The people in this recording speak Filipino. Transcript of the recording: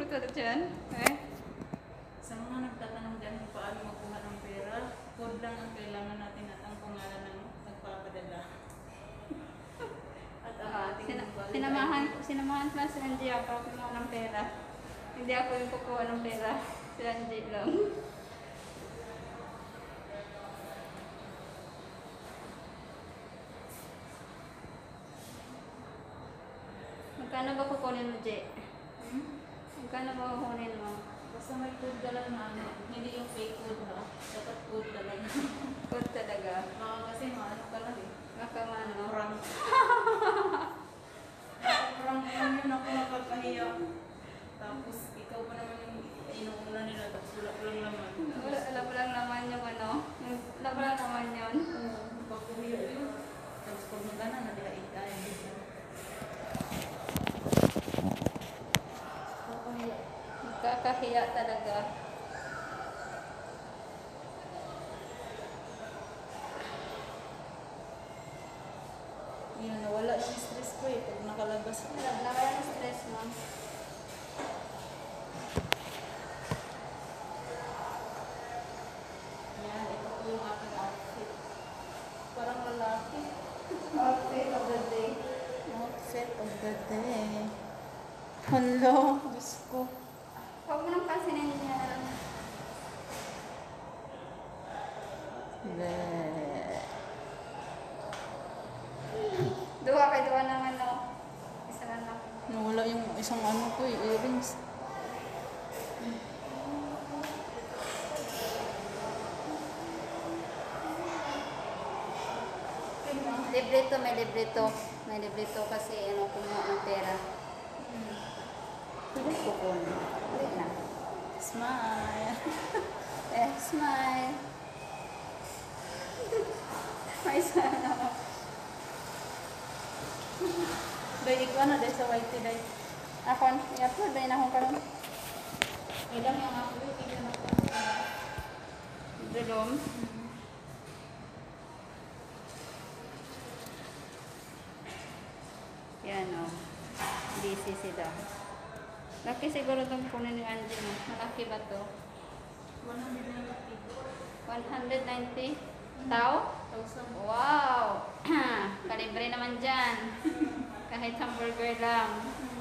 tulad dyan. Eh? Sa mga nagtatanong dyan kung paano makuha ng pera, code lang ang kailangan natin at ang pangalan ng nagpapadala. At ang ating Sinamahan pa si Angie para kumuha ng pera. Hindi ako yung kukuha ng pera. Si Angie lang. Magkano ba kukunin mo, Je? Magkano ba kukunin mo? Basta may code ka lang na ano, hindi yung fake code ha. Dapat code talaga. Code talaga. Kasi maano ka lang eh. Makamano. Prank. Prank lang yun ako nakakahiya. Tapos ikaw pa naman yung inuuna nila. Tapos wala ko lang naman. Wala pa lang naman yung ano. Wala pa lang naman yun. Pagkuhiya yun. Tapos pag magana na nila ikaya. Magkakahiya talaga. Yan, nawala yung stress ko eh. Pag nakalabas ko. Nawala ng stress mo. Yan, ito po yung aking outfit. Parang lalaki. Outfit of the day. Outfit of the day. Hello, Diyos ko. Huwag mo nang kasinin yan. Duwa kay duwa ng ano. Isa na lang. Nawala yung isang ano ko, earrings. Librito, may librito. May librito kasi ano kumuha ng pera. Pwede ko po. Wait lang. Smile. Smile. May sana ako. Dahil ikaw na, dahil sa white dahil. Ako, i-upload ba yun akong karoon? Ilang yung ako, tingnan ako. Dulom. Yan o. Busy sila. Laki siguro itong kunin ni Angie mo. Malaki ba to? 190 tao? Wow! Kalibre naman dyan. Kahit hamburger lang.